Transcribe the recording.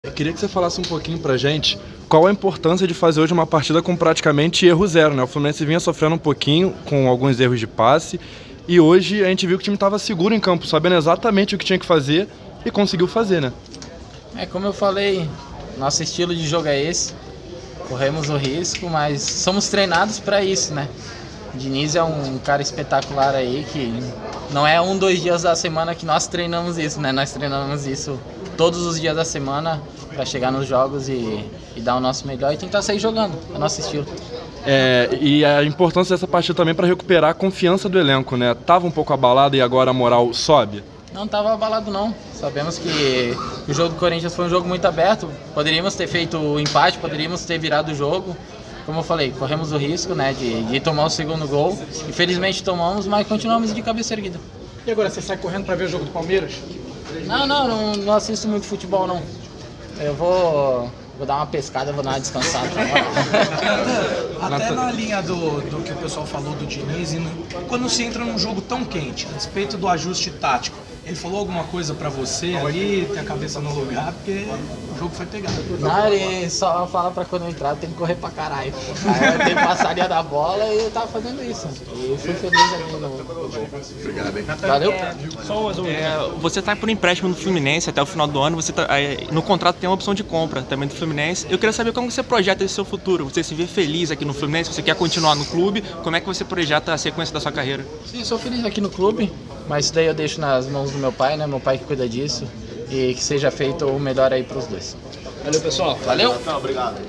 Eu queria que você falasse um pouquinho pra gente qual a importância de fazer hoje uma partida com praticamente erro zero, né? O Fluminense vinha sofrendo um pouquinho com alguns erros de passe e hoje a gente viu que o time estava seguro em campo, sabendo exatamente o que tinha que fazer e conseguiu fazer, né? Como eu falei, nosso estilo de jogo é esse, corremos o risco, mas somos treinados para isso, né? O Diniz é um cara espetacular aí, que não é 2 dias da semana que nós treinamos isso, né? Nós treinamos isso todos os dias da semana para chegar nos jogos e dar o nosso melhor e tentar sair jogando, é o nosso estilo. E a importância dessa partida também para recuperar a confiança do elenco, né? Tava um pouco abalado e agora a moral sobe? Não estava abalado não, sabemos que o jogo do Corinthians foi um jogo muito aberto, poderíamos ter feito o empate, poderíamos ter virado o jogo. Como eu falei, corremos o risco, né, de tomar o segundo gol. Infelizmente tomamos, mas continuamos de cabeça erguida. E agora, você sai correndo para ver o jogo do Palmeiras? Não assisto muito futebol, não. Eu vou dar uma pescada, vou dar uma descansada. Até na linha do que o pessoal falou do Diniz, quando se entra num jogo tão quente, a respeito do ajuste tático, ele falou alguma coisa pra você ali, ter a cabeça no lugar, porque o jogo foi pegado. Não, ele só fala pra quando eu entrar, tem que correr pra caralho. Aí eu tenho que passar a linha da bola e eu tava fazendo isso. E fui feliz ali no jogo. Obrigado. Valeu? Você tá por empréstimo no Fluminense até o final do ano, no contrato tem uma opção de compra também do Fluminense. Eu queria saber como você projeta esse seu futuro. Você se vê feliz aqui no Fluminense? Você quer continuar no clube? Como é que você projeta a sequência da sua carreira? Sim, sou feliz aqui no clube, mas isso daí eu deixo nas mãos do meu pai, né? Meu pai que cuida disso. E que seja feito o melhor aí pros dois. Valeu, pessoal. Valeu? Obrigado.